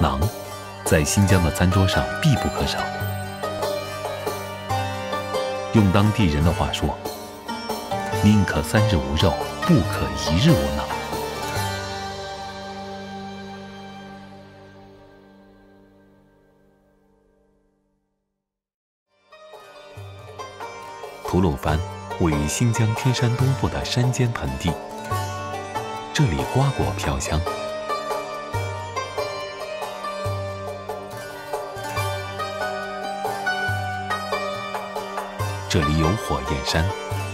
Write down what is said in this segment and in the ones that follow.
馕在新疆的餐桌上必不可少。用当地人的话说，宁可3日无肉，不可1日无馕。吐鲁番位于新疆天山东部的山间盆地，这里瓜果飘香。这里有火焰山、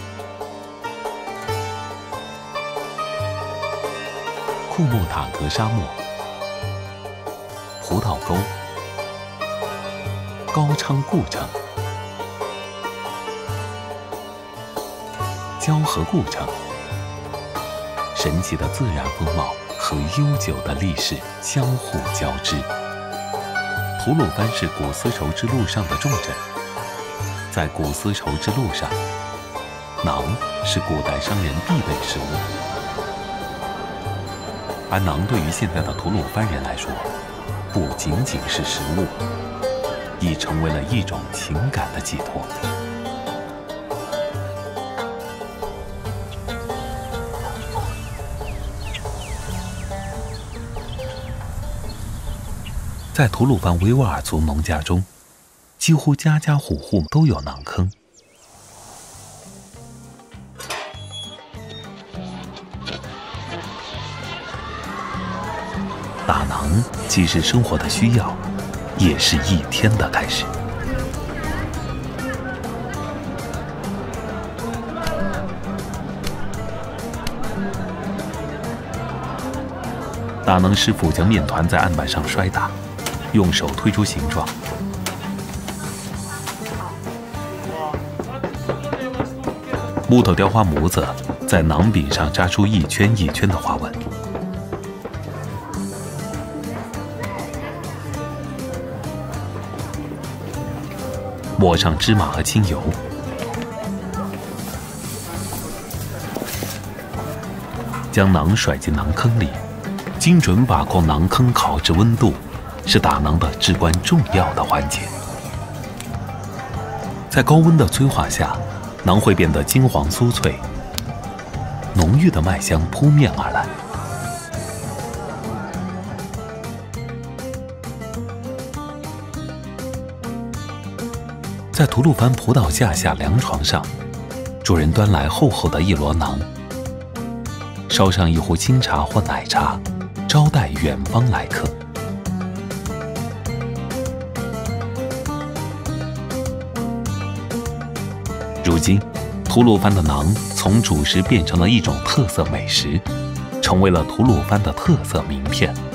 库木塔格沙漠、葡萄沟、高昌故城、交河故城，神奇的自然风貌和悠久的历史相互交织。吐鲁番是古丝绸之路上的重镇。在古丝绸之路上，馕是古代商人必备食物，而馕对于现在的吐鲁番人来说，不仅仅是食物，已成为了一种情感的寄托。在吐鲁番维吾尔族农家中，几乎家家户户都有馕坑。打馕既是生活的需要，也是一天的开始。打馕师傅将面团在案板上摔打，用手推出形状。木头雕花模子在馕饼上扎出一圈一圈的花纹。抹上芝麻和清油，将馕甩进馕坑里，精准把控馕坑烤制温度，是打馕的至关重要的环节。在高温的催化下，馕会变得金黄酥脆，浓郁的麦香扑面而来。在吐鲁番葡萄架下凉床上，主人端来厚厚的一箩馕，烧上一壶清茶或奶茶，招待远方来客。如今，吐鲁番的馕从主食变成了一种特色美食，成为了吐鲁番的特色名片。